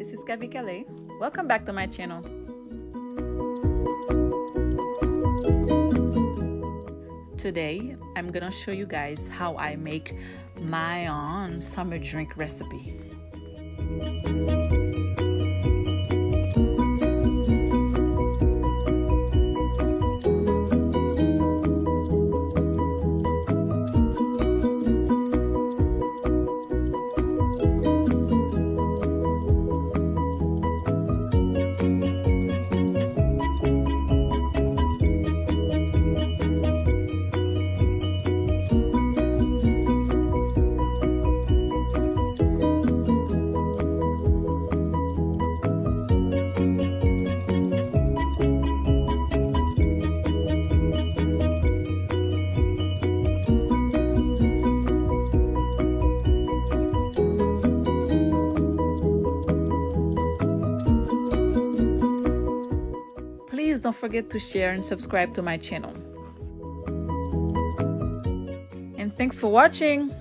this is Kavi Kelly. Welcome back to my channel. Today, I'm gonna show you guys how I make my own summer drink recipe. Please don't forget to share and subscribe to my channel. And thanks for watching.